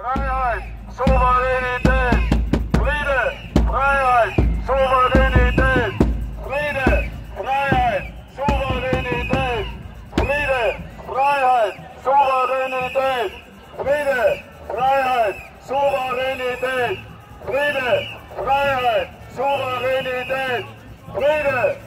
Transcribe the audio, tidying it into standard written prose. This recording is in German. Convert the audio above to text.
Freiheit, Souveränität, Friede, Freiheit, Souveränität, Friede, Freiheit, Souveränität, Friede, Freiheit, Souveränität, Friede, Freiheit, Souveränität, Friede, Freiheit, Souveränität, Friede,